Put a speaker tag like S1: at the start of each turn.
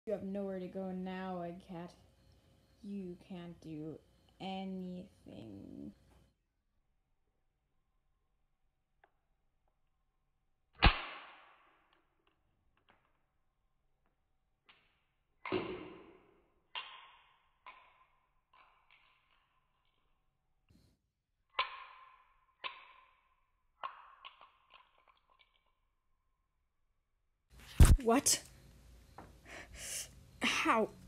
S1: You have nowhere to go now, EggCat. You can't do anything. What? How?